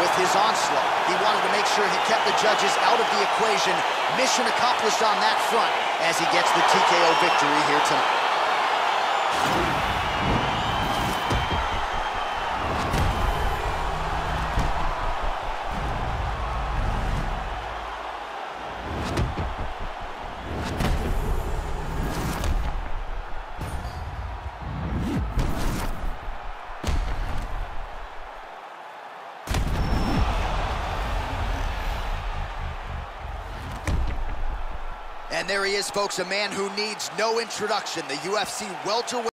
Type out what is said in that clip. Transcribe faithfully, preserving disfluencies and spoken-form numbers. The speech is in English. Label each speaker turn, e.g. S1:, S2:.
S1: with his onslaught. He wanted to make sure he kept the judges out of the equation. Mission accomplished on that front as he gets the T K O victory here tonight. And there he is, folks, a man who needs no introduction, the U F C welterweight